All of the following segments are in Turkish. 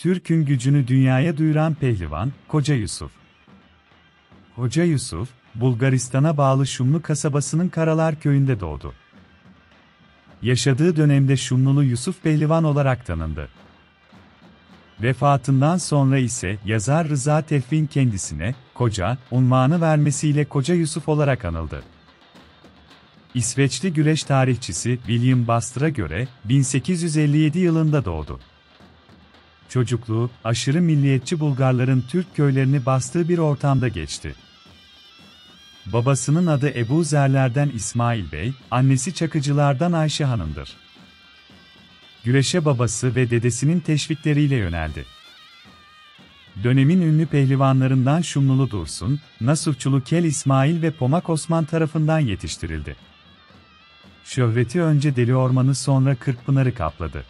Türk'ün gücünü dünyaya duyuran pehlivan, Koca Yusuf. Koca Yusuf, Bulgaristan'a bağlı Şumlu kasabasının Karalar köyünde doğdu. Yaşadığı dönemde Şumlulu Yusuf Pehlivan olarak tanındı. Vefatından sonra ise yazar Rıza Tevfik'in kendisine "Koca" unvanı vermesiyle Koca Yusuf olarak anıldı. İsveçli güreş tarihçisi William Buster'a göre 1857 yılında doğdu. Çocukluğu, aşırı milliyetçi Bulgarların Türk köylerini bastığı bir ortamda geçti. Babasının adı Ebu Zerler'den İsmail Bey, annesi Çakıcılar'dan Ayşe Hanım'dır. Güreşe babası ve dedesinin teşvikleriyle yöneldi. Dönemin ünlü pehlivanlarından Şumlulu Dursun, Nasuhçulu Kel İsmail ve Pomak Osman tarafından yetiştirildi. Şöhreti önce Deliorman'ı sonra Kırkpınar'ı kapladı.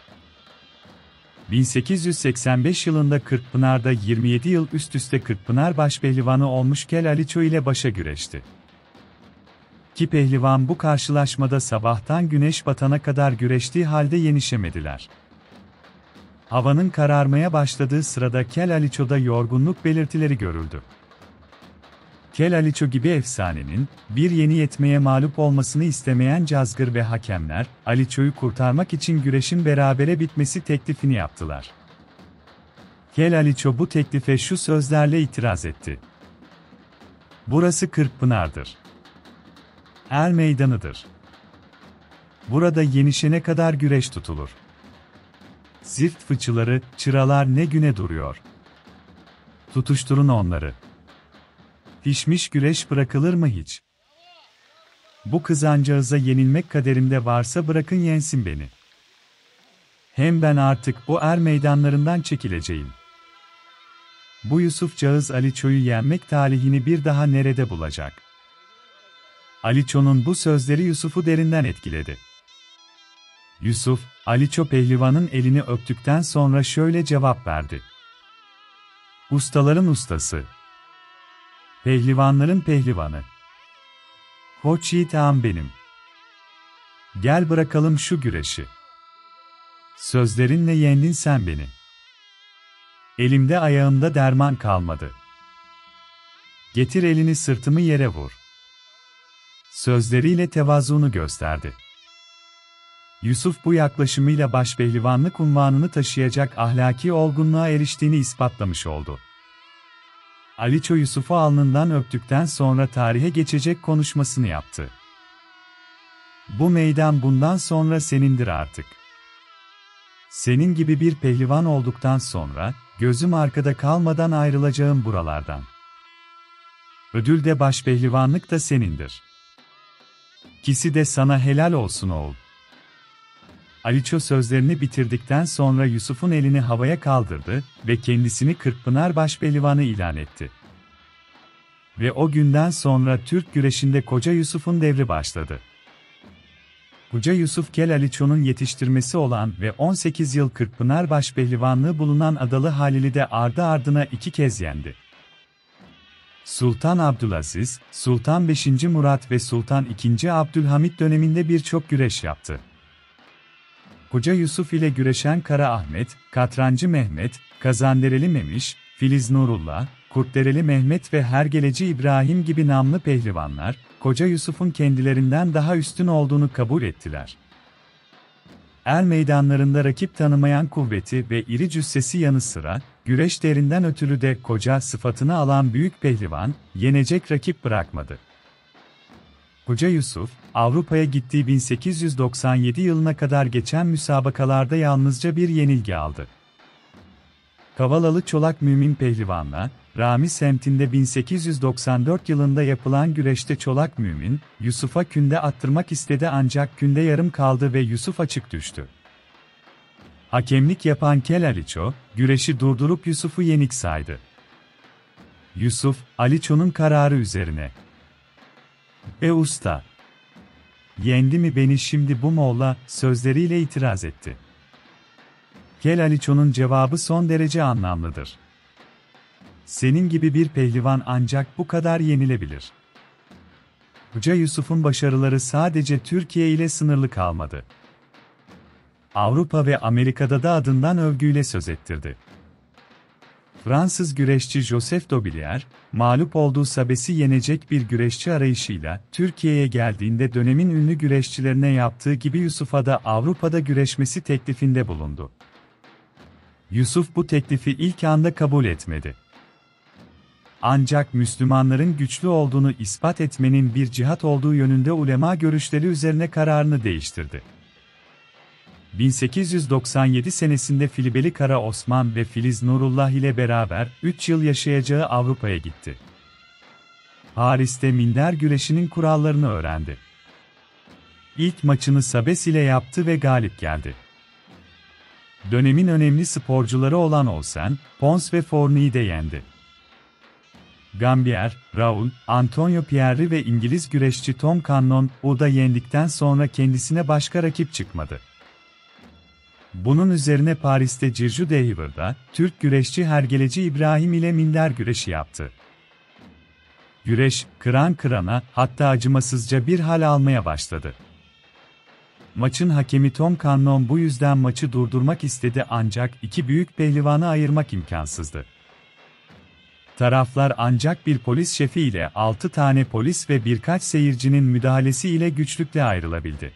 1885 yılında Kırkpınar'da 27 yıl üst üste Kırkpınar başpehlivanı olmuş Kel Aliço ile başa güreşti. İki pehlivan bu karşılaşmada sabahtan güneş batana kadar güreştiği halde yenişemediler. Havanın kararmaya başladığı sırada Kel Aliço'da yorgunluk belirtileri görüldü. Kel Aliço gibi efsanenin, bir yeni yetmeye mağlup olmasını istemeyen cazgır ve hakemler, Aliço'yu kurtarmak için güreşin berabere bitmesi teklifini yaptılar. Kel Aliço bu teklife şu sözlerle itiraz etti: "Burası Kırkpınar'dır. Er meydanıdır. Burada yenişene kadar güreş tutulur. Zift fıçıları, çıralar ne güne duruyor. Tutuşturun onları. Pişmiş güreş bırakılır mı hiç? Bu kızancağıza yenilmek kaderimde varsa bırakın yensin beni. Hem ben artık bu er meydanlarından çekileceğim. Bu Yusufcağız Aliço'yu yenmek talihini bir daha nerede bulacak?" Aliço'nun bu sözleri Yusuf'u derinden etkiledi. Yusuf, Aliço pehlivanın elini öptükten sonra şöyle cevap verdi: "Ustaların ustası. Pehlivanların pehlivanı. Koç yiğit ağam benim. Gel bırakalım şu güreşi. Sözlerinle yendin sen beni. Elimde ayağımda derman kalmadı. Getir elini sırtımı yere vur." Sözleriyle tevazuunu gösterdi. Yusuf bu yaklaşımıyla başpehlivanlık unvanını taşıyacak ahlaki olgunluğa eriştiğini ispatlamış oldu. Aliço Yusuf'u alnından öptükten sonra tarihe geçecek konuşmasını yaptı. "Bu meydan bundan sonra senindir artık. Senin gibi bir pehlivan olduktan sonra, gözüm arkada kalmadan ayrılacağım buralardan. Ödül de başpehlivanlık da senindir. İkisi de sana helal olsun oğul." Aliço sözlerini bitirdikten sonra Yusuf'un elini havaya kaldırdı ve kendisini Kırkpınar başpehlivanı ilan etti. Ve o günden sonra Türk güreşinde Koca Yusuf'un devri başladı. Koca Yusuf Kel Aliço'nun yetiştirmesi olan ve 18 yıl Kırkpınar başpehlivanlığı bulunan Adalı Halil'i de ardı ardına 2 kez yendi. Sultan Abdülaziz, Sultan 5. Murat ve Sultan II. Abdülhamit döneminde birçok güreş yaptı. Koca Yusuf ile güreşen Kara Ahmet, Katrancı Mehmet, Kazandereli Memiş, Filiz Nurullah, Kurtdereli Mehmet ve Hergeleci İbrahim gibi namlı pehlivanlar, Koca Yusuf'un kendilerinden daha üstün olduğunu kabul ettiler. Er meydanlarında rakip tanımayan kuvveti ve iri cüssesi yanı sıra, güreş değerinden ötürü de koca sıfatını alan büyük pehlivan, yenecek rakip bırakmadı. Koca Yusuf, Avrupa'ya gittiği 1897 yılına kadar geçen müsabakalarda yalnızca bir yenilgi aldı. Kavalalı Çolak Mümin Pehlivan'la, Rami semtinde 1894 yılında yapılan güreşte Çolak Mümin, Yusuf'a künde attırmak istedi ancak künde yarım kaldı ve Yusuf açık düştü. Hakemlik yapan Kel Aliço, güreşi durdurup Yusuf'u yenik saydı. Yusuf, Aliço'nun kararı üzerine: usta! Yendi mi beni şimdi bu molla?" sözleriyle itiraz etti. Kel Aliço'nun cevabı son derece anlamlıdır. "Senin gibi bir pehlivan ancak bu kadar yenilebilir." Koca Yusuf'un başarıları sadece Türkiye ile sınırlı kalmadı. Avrupa ve Amerika'da da adından övgüyle söz ettirdi. Fransız güreşçi Joseph Dobilier, mağlup olduğu Sabes'i yenecek bir güreşçi arayışıyla Türkiye'ye geldiğinde dönemin ünlü güreşçilerine yaptığı gibi Yusuf'a da Avrupa'da güreşmesi teklifinde bulundu. Yusuf bu teklifi ilk anda kabul etmedi. Ancak Müslümanların güçlü olduğunu ispat etmenin bir cihat olduğu yönünde ulema görüşleri üzerine kararını değiştirdi. 1897 senesinde Filibeli Kara Osman ve Filiz Nurullah ile beraber 3 yıl yaşayacağı Avrupa'ya gitti. Paris'te minder güreşinin kurallarını öğrendi. İlk maçını Sabes ile yaptı ve galip geldi. Dönemin önemli sporcuları olan Olsen, Pons ve Fournier'i de yendi. Gambier, Raoul, Antonio Pierre ve İngiliz güreşçi Tom Cannon'u da yendikten sonra kendisine başka rakip çıkmadı. Bunun üzerine Paris'te Cirju Dehiver'da, Türk güreşçi Hergeleci İbrahim ile minder güreşi yaptı. Güreş, kıran kırana, hatta acımasızca bir hal almaya başladı. Maçın hakemi Tom Cannon bu yüzden maçı durdurmak istedi ancak iki büyük pehlivanı ayırmak imkansızdı. Taraflar ancak bir polis şefi ile 6 tane polis ve birkaç seyircinin müdahalesi ile güçlükle ayrılabildi.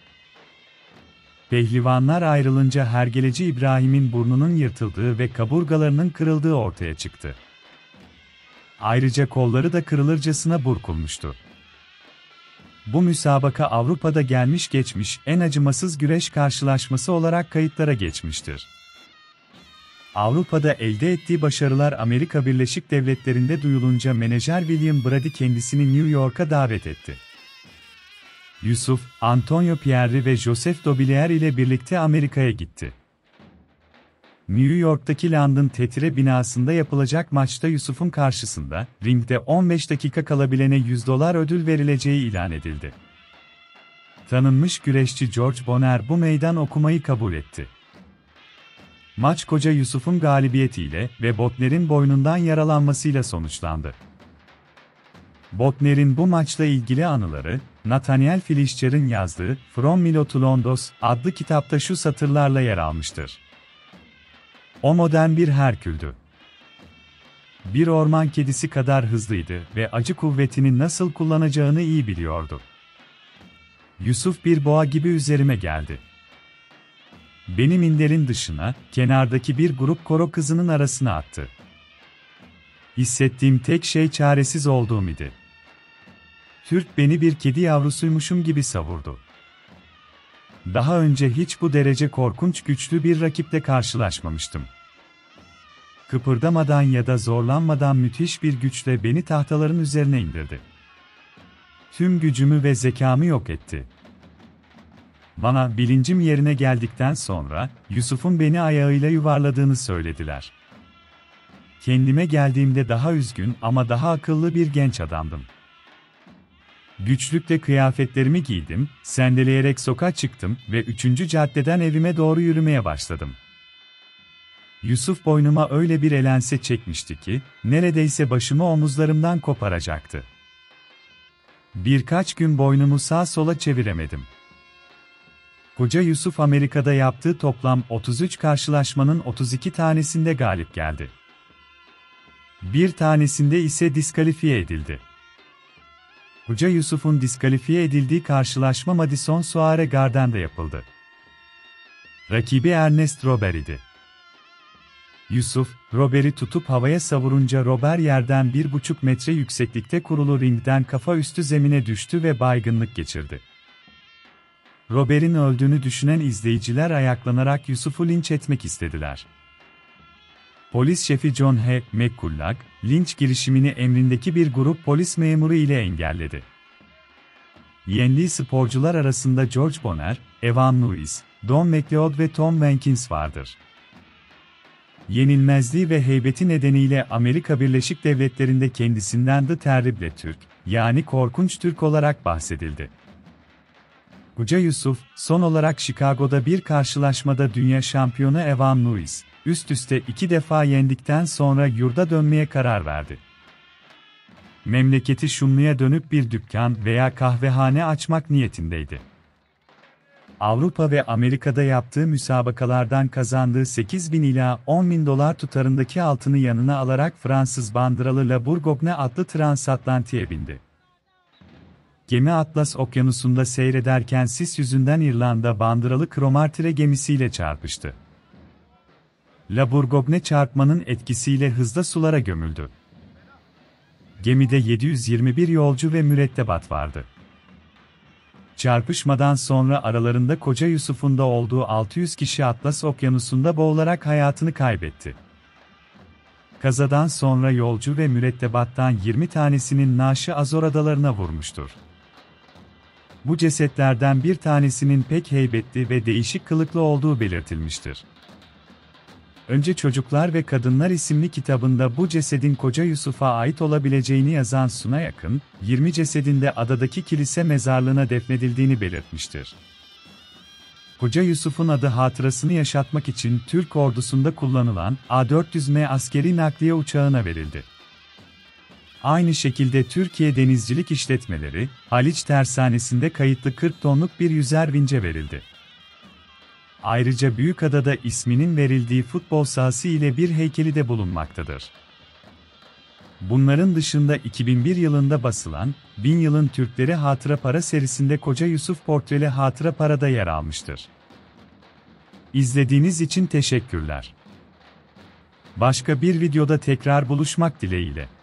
Pehlivanlar ayrılınca Hergeleci İbrahim'in burnunun yırtıldığı ve kaburgalarının kırıldığı ortaya çıktı. Ayrıca kolları da kırılırcasına burkulmuştu. Bu müsabaka Avrupa'da gelmiş geçmiş en acımasız güreş karşılaşması olarak kayıtlara geçmiştir. Avrupa'da elde ettiği başarılar Amerika Birleşik Devletleri'nde duyulunca menajer William Brady kendisini New York'a davet etti. Yusuf, Antonio Pierre ve Joseph Dobilier ile birlikte Amerika'ya gitti. New York'taki London Theatre binasında yapılacak maçta Yusuf'un karşısında, ringde 15 dakika kalabilene $100 ödül verileceği ilan edildi. Tanınmış güreşçi George Bonner bu meydan okumayı kabul etti. Maç koca Yusuf'un galibiyetiyle ve Botner'in boynundan yaralanmasıyla sonuçlandı. Botner'in bu maçla ilgili anıları, Nathaniel Fleischer'in yazdığı From Milo to Londos adlı kitapta şu satırlarla yer almıştır. O modern bir Herküldü. Bir orman kedisi kadar hızlıydı ve acı kuvvetini nasıl kullanacağını iyi biliyordu. Yusuf bir boğa gibi üzerime geldi. Beni minderin dışına, kenardaki bir grup koro kızının arasına attı. Hissettiğim tek şey çaresiz olduğum idi. Türk beni bir kedi yavrusuymuşum gibi savurdu. Daha önce hiç bu derece korkunç güçlü bir rakiple karşılaşmamıştım. Kıpırdamadan ya da zorlanmadan müthiş bir güçle beni tahtaların üzerine indirdi. Tüm gücümü ve zekamı yok etti. Bana bilincim yerine geldikten sonra, Yusuf'un beni ayağıyla yuvarladığını söylediler. Kendime geldiğimde daha üzgün ama daha akıllı bir genç adamdım. Güçlükle kıyafetlerimi giydim, sendeleyerek sokağa çıktım ve 3. caddeden evime doğru yürümeye başladım. Yusuf boynuma öyle bir elense çekmişti ki, neredeyse başımı omuzlarımdan koparacaktı. Birkaç gün boynumu sağa sola çeviremedim. Koca Yusuf Amerika'da yaptığı toplam 33 karşılaşmanın 32 tanesinde galip geldi. Bir tanesinde ise diskalifiye edildi. Koca Yusuf'un diskalifiye edildiği karşılaşma Madison Square Garden'da yapıldı. Rakibi Ernest Robert idi. Yusuf, Robert'i tutup havaya savurunca Robert yerden 1,5 metre yükseklikte kurulu ringden kafa üstü zemine düştü ve baygınlık geçirdi. Robert'in öldüğünü düşünen izleyiciler ayaklanarak Yusuf'u linç etmek istediler. Polis şefi John H. McCulloch, linç girişimini emrindeki bir grup polis memuru ile engelledi. Yendiği sporcular arasında George Bonner, Evan Lewis, Don McLeod ve Tom Watkins vardır. Yenilmezliği ve heybeti nedeniyle Amerika Birleşik Devletleri'nde kendisinden The Terrible Türk, yani Korkunç Türk olarak bahsedildi. Koca Yusuf, son olarak Chicago'da bir karşılaşmada dünya şampiyonu Evan Lewis, üst üste 2 defa yendikten sonra yurda dönmeye karar verdi. Memleketi Şumlu'ya dönüp bir dükkan veya kahvehane açmak niyetindeydi. Avrupa ve Amerika'da yaptığı müsabakalardan kazandığı 8.000 ila 10.000 dolar tutarındaki altını yanına alarak Fransız bandıralı La Bourgogne adlı transatlantiğe bindi. Gemi Atlas Okyanusu'nda seyrederken sis yüzünden İrlanda bandıralı Cromartyre gemisiyle çarpıştı. La Bourgogne çarpmanın etkisiyle hızla sulara gömüldü. Gemide 721 yolcu ve mürettebat vardı. Çarpışmadan sonra aralarında Koca Yusuf'un da olduğu 600 kişi Atlas Okyanusu'nda boğularak hayatını kaybetti. Kazadan sonra yolcu ve mürettebattan 20 tanesinin naaşı Azor Adalarına vurmuştur. Bu cesetlerden bir tanesinin pek heybetli ve değişik kılıklı olduğu belirtilmiştir. Önce Çocuklar ve Kadınlar isimli kitabında bu cesedin Koca Yusuf'a ait olabileceğini yazan Suna Yakın, 20 cesedin de adadaki kilise mezarlığına defnedildiğini belirtmiştir. Koca Yusuf'un adı hatırasını yaşatmak için Türk ordusunda kullanılan A-400M askeri nakliye uçağına verildi. Aynı şekilde Türkiye Denizcilik İşletmeleri, Haliç Tersanesi'nde kayıtlı 40 tonluk bir yüzer vince verildi. Ayrıca Büyükada'da isminin verildiği futbol sahası ile bir heykeli de bulunmaktadır. Bunların dışında 2001 yılında basılan, 1000 Yılın Türkleri Hatıra Para serisinde Koca Yusuf portreli hatıra parada yer almıştır. İzlediğiniz için teşekkürler. Başka bir videoda tekrar buluşmak dileğiyle.